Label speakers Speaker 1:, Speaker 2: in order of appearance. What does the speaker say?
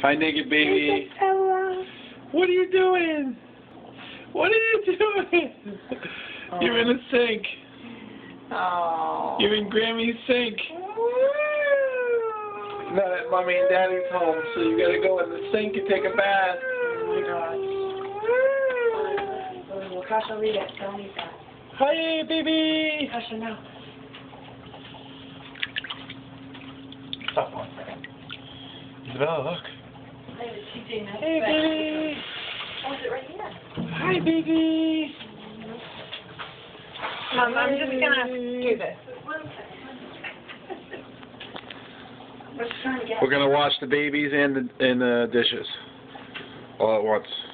Speaker 1: Hi, naked baby. What are you doing? What are you doing? Oh. You're in a sink.
Speaker 2: Oh.
Speaker 1: You're in Grammy's sink. Now that mommy and daddy's home, so you gotta go in the sink and take a bath.
Speaker 2: Oh my God. Kasha, read it. Don't eat that.
Speaker 1: Hi, baby.
Speaker 2: Kasha, no.
Speaker 1: Stop 1 second. Isabella, look.
Speaker 2: Hey,
Speaker 1: baby.
Speaker 2: Oh, is it right here?
Speaker 1: Hi, baby.
Speaker 2: Mom, I'm just gonna do this.
Speaker 1: We're gonna wash the babies and the dishes all at once.